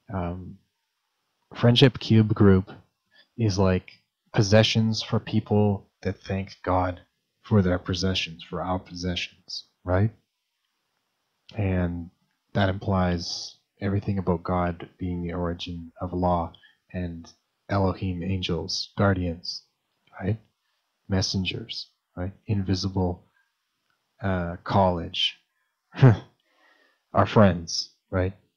Friendship cube group is like possessions for people that thank God for their possessions, for our possessions, right? And that implies everything about God being the origin of law and Elohim, angels, guardians, right? Messengers, right? Invisible college, our friends, right?